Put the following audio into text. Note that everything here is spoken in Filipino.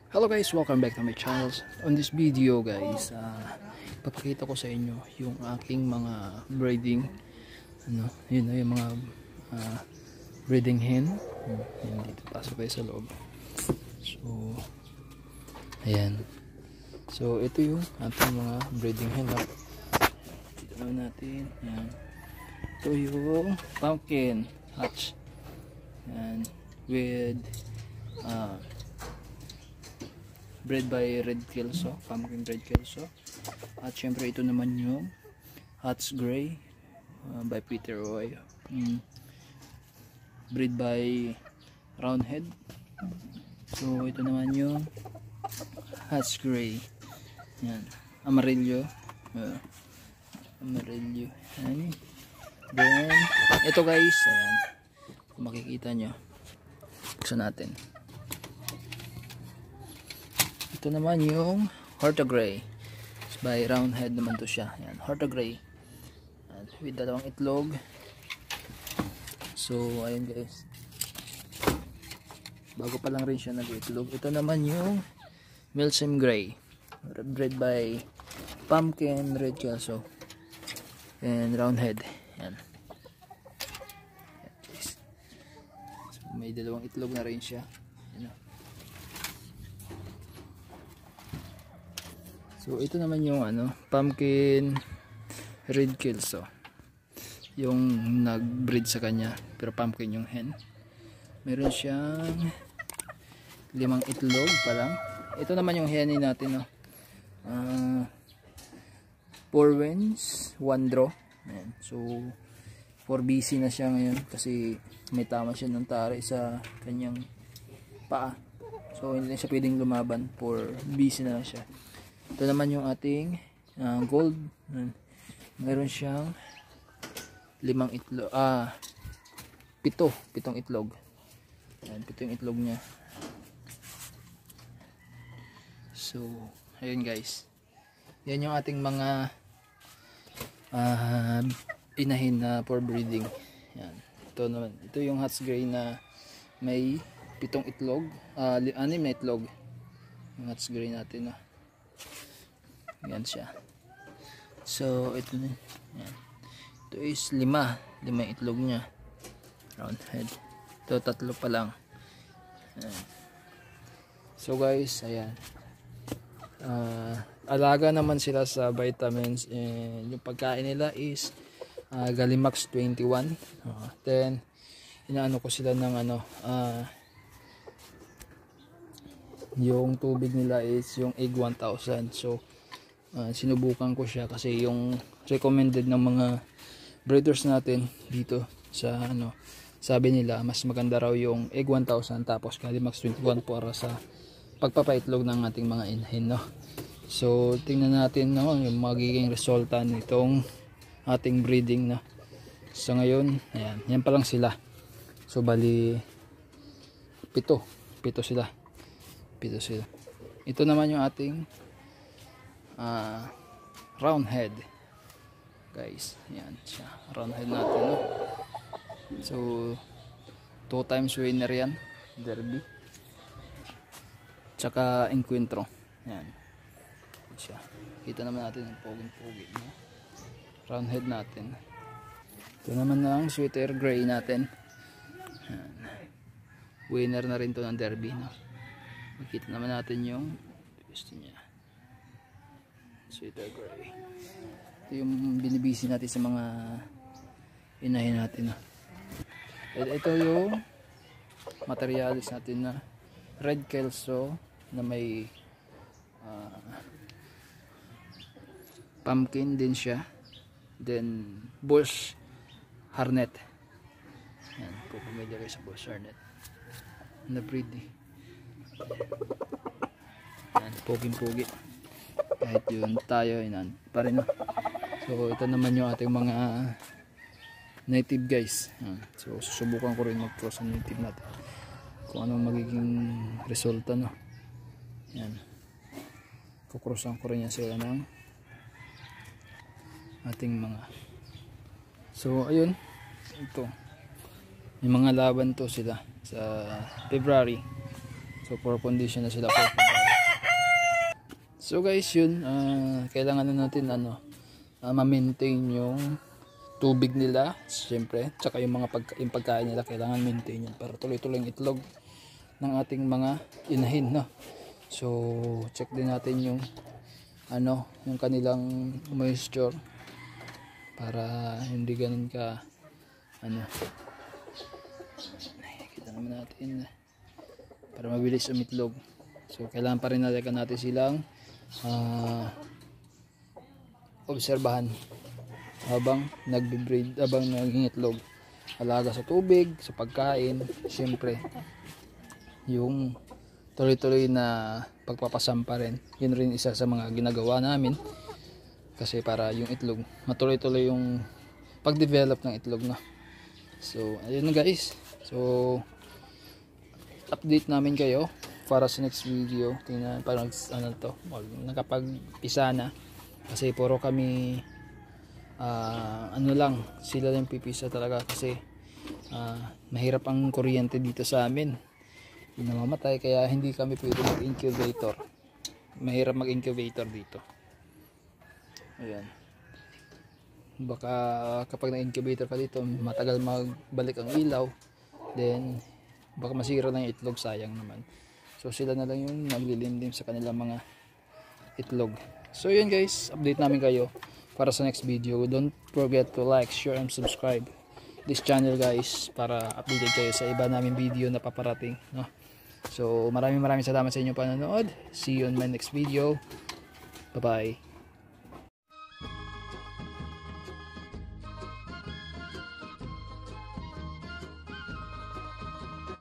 Hello guys, welcome back to my channel. On this video guys, papakita ko sa inyo yung aking mga breeding yun na yung mga breeding hen. Yan, dito pasok kayo sa loob. So ayan. So ito yung ating mga breeding hen. Dito naman natin. Yan. Ito yung pumpkin hatch. Yan, with bred by Red Kelso, pumpkin Red Kelso. At syempre ito naman yung Hatch Gray by Peter Roy, bred by Roundhead. So ito naman yung Hatch Gray. Yan, Amarillo. Amarillo. Yan. Then ito guys, ayan, kung makikita nyo, buksan natin. Ito naman yung Horta Gray by Roundhead naman to siya. Yan, Horta Gray with dalawang itlog. So ayun guys, bago pa lang rin siya nag-itlog. Ito naman yung Milsim Gray, bred by Pumpkin Red Kelso and Roundhead. Yan. Yan guys. So, may dalawang itlog na rin siya. Yan. So ito naman yung Pumpkin Red Kelso, yung nag-breed sa kanya, pero pumpkin yung hen. Meron siyang 5 itlog pa lang. Ito naman yung hen natin, 4 wins 1 draw. Ayan. So 4 BC na siya ngayon kasi may tama siya ng tari sa kanyang paa. So hindi na siya pwedeng lumaban, 4 BC na siya. Ito naman yung ating gold. Meron siyang 5 itlog, 7 itlog. Ayan, 7 itlog niya. So ayun guys, yan yung ating mga inahin na for breeding. Yan. Ito naman, ito yung Hatch Gray na may 7 itlog, 6 na itlog. Yung Hatch Gray natin, yan siya. So ito na. Yan. Ito is 5 itlog niya. Roundhead. Ito 3 pa lang. Yan. So guys, ayan. Alaga naman sila sa vitamins, and yung pagkain nila is Galimax 21. Then inaano ko sila ng yung tubig nila is yung Egg 1000. So sinubukan ko siya kasi yung recommended ng mga breeders natin dito sa sabi nila mas maganda raw yung Egg 1000 tapos Galimax 21 para sa pagpapaitlog ng ating mga inhen, So tingnan natin yung magiging resulta nitong ating breeding, So ngayon, ayan, yan pa lang sila. So bali 7 sila. Ito naman yung ating Roundhead guys. Yan siya, Roundhead natin, So 2 times winner yan, Derby tsaka Encuentro. Yan siya. Kita naman natin yung poging-pogi, Roundhead natin. Ito naman ang Sweeter Gray natin. Yan. Winner na rin to ng Derby, Makita naman natin yung gusto niya, Sweeter Gray. Ito yung binibisi natin sa mga inahin natin, Ito yung materialis natin na Red Kelso na may pumpkin din siya, then Bush Hornet. Yan, pupumili kayo sa Bush Hornet na breed, Yan, poging-pogi. Kahit yun tayo, inan pa rin, So ito naman yung ating mga native guys. So susubukan ko rin mag-cross ang native natin kung anong magiging resulta, Yan, kukrossan ko rin yan sila ng ating mga. So ayun, ito may mga laban to sila sa February. So for condition na sila for February. So guys, yun, kailangan na natin ma-maintain yung tubig nila, siyempre, tsaka yung yung pagkain nila kailangan maintain yun para tuloy-tuloy yung itlog ng ating mga inahin, no. So check din natin yung yung kanilang moisture para hindi ganun ka nakikita naman natin para mabilis umitlog. So kailangan pa rin natin silang obserbahan habang nagbe-breed, habang nangingitlog. Alaga sa tubig, sa pagkain, siyempre yung tuloy-tuloy na pagpapasampa rin. Yun rin isa sa mga ginagawa namin kasi para yung itlog matuloy-tuloy yung pag-develop ng itlog na. So ayun na guys. So update namin kayo para sa next video. Tingnan parang nakapag-isa na kasi puro kami lang, sila lang pipisa talaga kasi mahirap ang kuryente dito sa amin, namamatay, kaya hindi kami pwede mag-incubator. Mahirap mag-incubator dito. Ayan, baka kapag na-incubator ka dito matagal magbalik ang ilaw, then baka masira na yung itlog, sayang naman. So sila na lang yung naglilimlim sa kanilang mga itlog. So yun guys, update namin kayo para sa next video. Don't forget to like, share, and subscribe this channel guys para updated kayo sa iba namin video na paparating, no? So maraming salamat sa inyong panonood. See you on my next video. Bye bye.